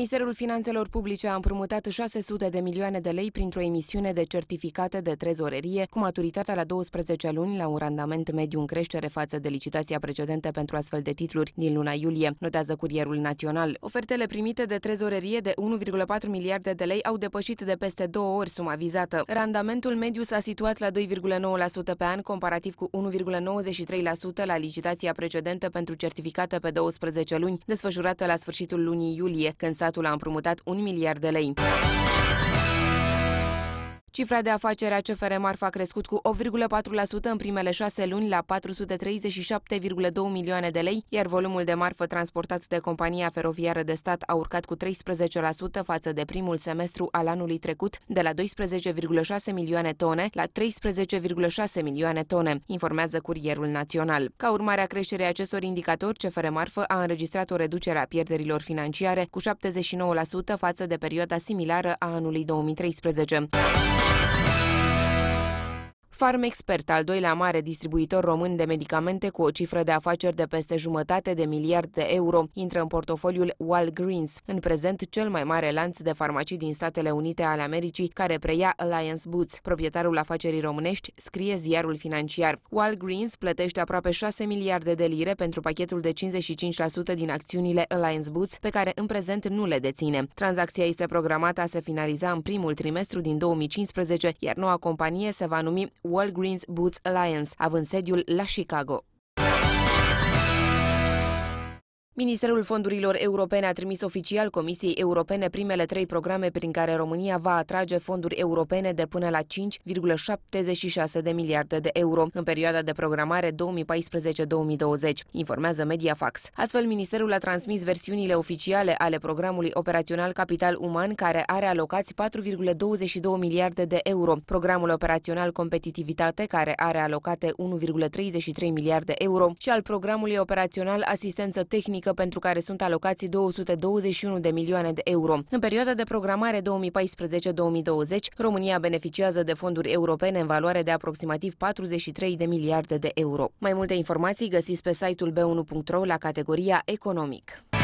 Ministerul Finanțelor Publice a împrumutat 600 de milioane de lei printr-o emisiune de certificate de trezorerie cu maturitatea la 12 luni la un randament mediu în creștere față de licitația precedentă pentru astfel de titluri din luna iulie, notează Curierul Național. Ofertele primite de trezorerie de 1,4 miliarde de lei au depășit de peste 2 ori suma vizată. Randamentul mediu s-a situat la 2,9% pe an, comparativ cu 1,93% la licitația precedentă pentru certificate pe 12 luni, desfășurată la sfârșitul lunii iulie, când statul a împrumutat 1 miliard de lei. Cifra de afaceri a CFR Marfa a crescut cu 8,4% în primele 6 luni la 437,2 milioane de lei, iar volumul de marfă transportat de compania feroviară de stat a urcat cu 13% față de primul semestru al anului trecut, de la 12,6 milioane tone la 13,6 milioane tone, informează Curierul Național. Ca urmare a creșterii acestor indicatori, CFR Marfă a înregistrat o reducere a pierderilor financiare cu 79% față de perioada similară a anului 2013. Farmexpert, al doilea mare distribuitor român de medicamente cu o cifră de afaceri de peste $1,5 miliard de euro, intră în portofoliul Walgreens, în prezent cel mai mare lanț de farmacii din Statele Unite ale Americii, care preia Alliance Boots. Proprietarul afacerii românești scrie Ziarul Financiar. Walgreens plătește aproape 6 miliarde de lire pentru pachetul de 55% din acțiunile Alliance Boots, pe care în prezent nu le deține. Tranzacția este programată a se finaliza în primul trimestru din 2015, iar noua companie se va numi Walgreens Boots Alliance, având sediul la Chicago. Ministerul Fondurilor Europene a trimis oficial Comisiei Europene primele 3 programe prin care România va atrage fonduri europene de până la 5,76 de miliarde de euro în perioada de programare 2014-2020, informează Mediafax. Astfel, Ministerul a transmis versiunile oficiale ale programului operațional Capital Uman, care are alocați 4,22 miliarde de euro, programul operațional Competitivitate, care are alocate 1,33 miliarde euro, și al programului operațional Asistență Tehnică, pentru care sunt alocați 221 de milioane de euro. În perioada de programare 2014-2020, România beneficiază de fonduri europene în valoare de aproximativ 43 de miliarde de euro. Mai multe informații găsiți pe site-ul b1.ro la categoria Economic.